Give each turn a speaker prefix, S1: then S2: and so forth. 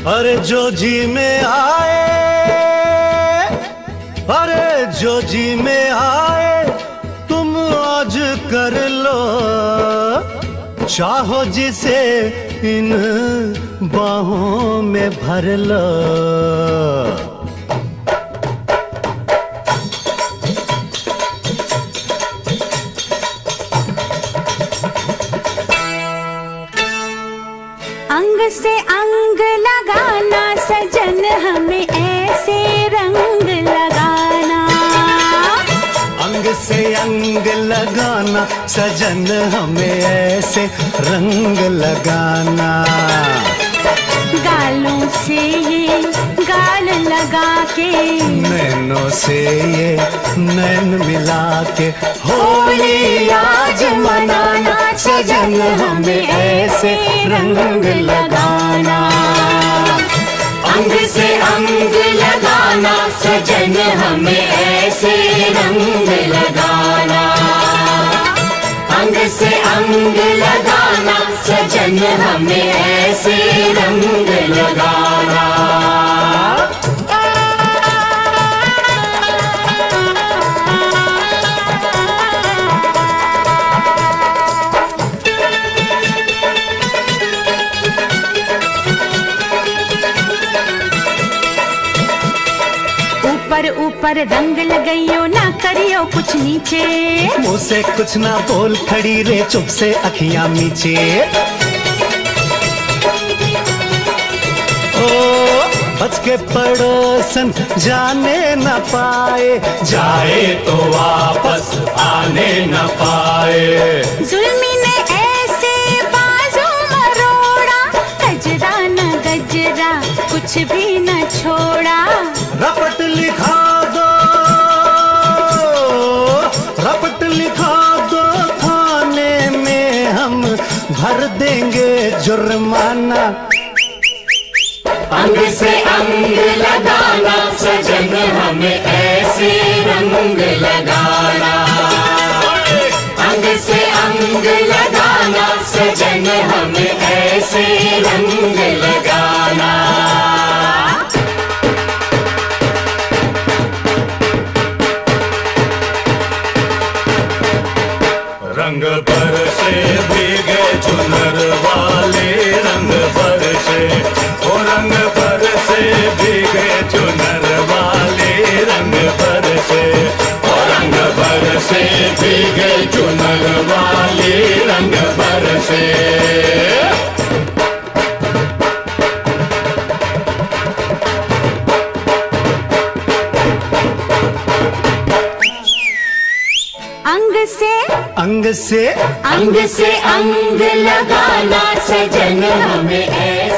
S1: अरे जो जी में आए, अरे जो जी में आए तुम आज कर लो, चाहो जिसे इन बाहों में भर लो।
S2: अंग से अंग लगाना सजन हमें ऐसे रंग लगाना,
S1: अंग से अंग लगाना सजन हमें ऐसे रंग लगाना।
S2: गालों से ये गाल लगा के,
S1: नैनों से ये नैन मिला के,
S2: होली आज मनाना सजन हमें ऐसे रंग लगाना।
S3: अंग से अंग लगाना सजन हमें ऐसे रंग लगाना। अंग से अंग लगाना सजन हमें ऐसे रंग लगाना।
S2: ऊपर ऊपर रंग लगाइयो ना करियो कुछ नीचे,
S1: मुँह से कुछ ना बोल खड़ी रे चुप से अखियां नीचे। ओ बच के पड़ोसन जाने न पाए,
S3: जाए तो वापस आने न पाए।
S2: जुल्मी ने ऐसे बाजू मरोड़ा, गजरा न गजरा कुछ भी न छोड़ा।
S1: रपट लिखा दो, रपट लिखा दो थाने में हम भर देंगे जुर्माना।
S3: अंग से अंग लगाना सजन हमें ऐसे रंग लगाना। अंग से अंग लगाना सजन हमें ऐसे रंग लगाना। रंग पर से भीगे चुनर वाले, रंग पर से ओ रंग पर से भीगे चुनर वाले, रंग पर से ओ रंग पर से भीगे चुनर वाले, रंग पर से।
S1: अंग से
S3: अंग से अंग लगाना सजन हमें